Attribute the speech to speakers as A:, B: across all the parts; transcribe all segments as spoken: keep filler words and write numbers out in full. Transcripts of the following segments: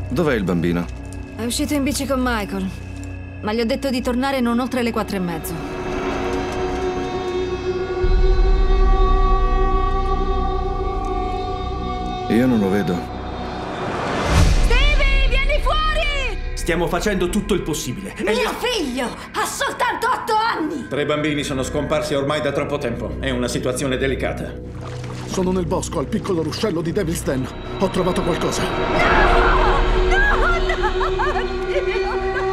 A: Dov'è il bambino?
B: È uscito in bici con Michael, ma gli ho detto di tornare non oltre le quattro e mezzo.
A: Io non lo vedo.
B: Stevie, vieni fuori!
C: Stiamo facendo tutto il possibile.
B: Mio figlio ha soltanto otto anni!
D: Tre bambini sono scomparsi ormai da troppo tempo. È una situazione delicata.
E: Sono nel bosco, al piccolo ruscello di Devil's Den. Ho trovato qualcosa.
B: No! No, no! Dio,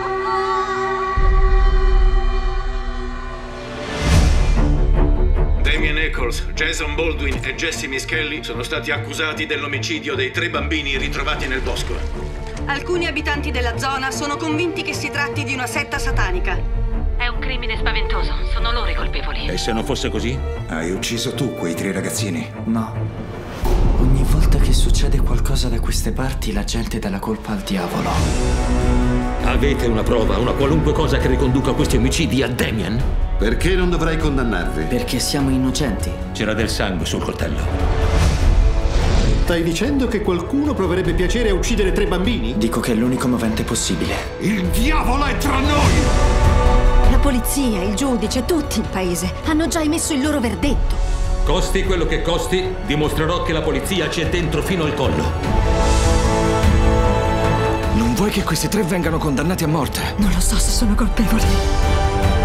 B: no!
F: Damien Eccles, Jason Baldwin e Jesse Miskelly sono stati accusati dell'omicidio dei tre bambini ritrovati nel bosco.
G: Alcuni abitanti della zona sono convinti che si tratti di una setta satanica.
H: È un crimine spaventoso, sono loro i colpevoli.
I: E se non fosse così?
J: Hai ucciso tu quei tre ragazzini?
K: No. Ogni volta che succede qualcosa da queste parti, la gente dà la colpa al diavolo.
I: Avete una prova, una qualunque cosa che riconduca questi omicidi a Damien?
L: Perché non dovrei condannarvi?
K: Perché siamo innocenti.
I: C'era del sangue sul coltello.
M: Stai dicendo che qualcuno proverebbe piacere a uccidere tre bambini?
K: Dico che è l'unico movente possibile.
L: Il diavolo è tra noi!
B: La polizia, il giudice, tutti il paese hanno già emesso il loro verdetto.
I: Costi quello che costi, dimostrerò che la polizia c'è dentro fino al collo.
A: Non vuoi che questi tre vengano condannati a morte?
B: Non lo so se sono colpevoli.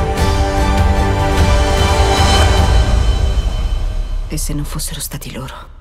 B: E se non fossero stati loro?